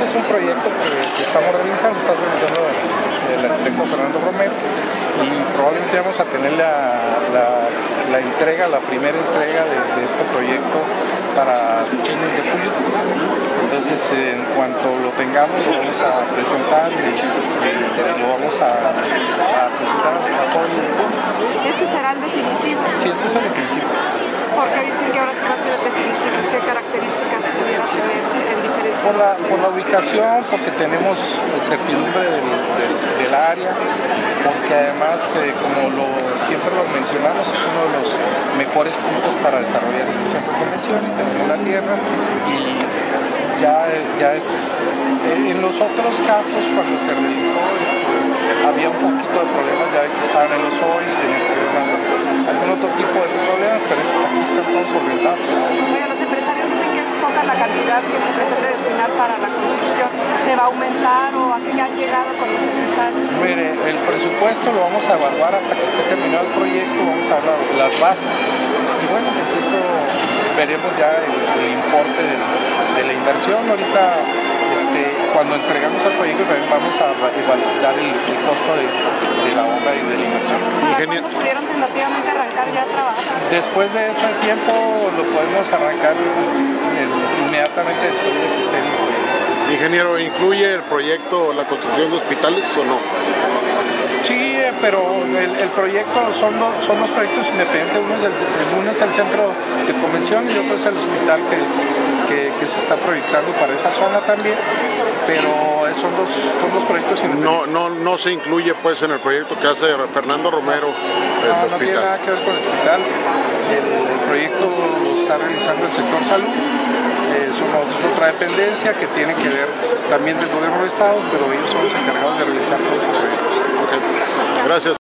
este es un proyecto que estamos realizando, está realizando el arquitecto Fernando Romero, y probablemente vamos a tener la entrega, la primera entrega de este proyecto para fines de julio. Entonces, en cuanto lo tengamos, lo vamos a presentar y lo vamos a presentar a todo el mundo. ¿Este será el definitivo? Sí, este es el definitivo. ¿Por qué dicen que ahora sí va a ser el definitivo? ¿Qué características pudiera tener en diferencia? Por la ubicación, porque tenemos certidumbre del área, porque además, como siempre lo mencionamos, es uno de los mejores puntos para desarrollar este centro de convenciones. Tenemos la tierra y ya es... En los otros casos, cuando se realizó, había un poquito de problemas, ya que estaban en los hoyos, tenían problemas de algún otro tipo de problemas, pero aquí están todos solventados. Oye, los empresarios dicen que es poca la cantidad que se pretende destinar para la construcción. ¿Se va a aumentar o a qué han llegado con los empresarios? Mire, el presupuesto lo vamos a evaluar hasta que esté terminado el proyecto, vamos a dar las bases y bueno, pues eso veremos ya el importe de la inversión. Ahorita, cuando entregamos el proyecto, también vamos a evaluar el costo de la obra y de la inversión. ¿Cuándo pudieron tentativamente arrancar ya a trabajar? Después de ese tiempo lo podemos arrancar inmediatamente después de que esté el proyecto. Ingeniero, ¿incluye el proyecto la construcción de hospitales o no? Sí, pero el proyecto son dos proyectos independientes. Uno es el centro de convención y otro es el hospital que se está proyectando para esa zona también, pero son dos proyectos independientes. No se incluye pues en el proyecto que hace Fernando Romero el hospital. No tiene nada que ver con el hospital. El proyecto lo está realizando el sector salud. Es otra dependencia que tiene que ver también del gobierno del estado, pero ellos son los encargados de realizar todos estos proyectos. Okay. Gracias.